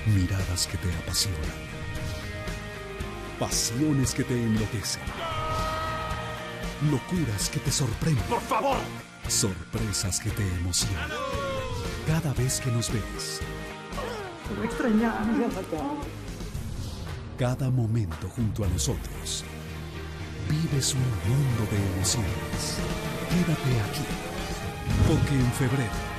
Miradas que te apasionan. Pasiones que te enloquecen. Locuras que te sorprenden. ¡Por favor! Sorpresas que te emocionan. Cada vez que nos ves. Te voy a extrañar, mi gata. Cada momento junto a nosotros. Vives un mundo de emociones. Quédate aquí. Porque en febrero